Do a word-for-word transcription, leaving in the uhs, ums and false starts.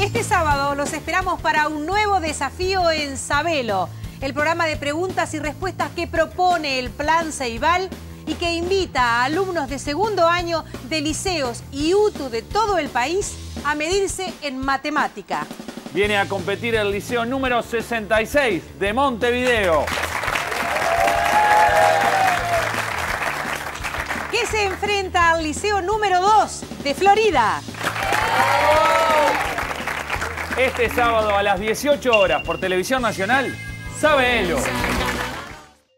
Este sábado los esperamos para un nuevo desafío en Sabelo, el programa de preguntas y respuestas que propone el Plan Ceibal y que invita a alumnos de segundo año de liceos y U T U de todo el país a medirse en matemática. Viene a competir el liceo número sesenta y seis de Montevideo, que se enfrenta al liceo número dos de Florida. Este sábado a las dieciocho horas por Televisión Nacional, Sabelo.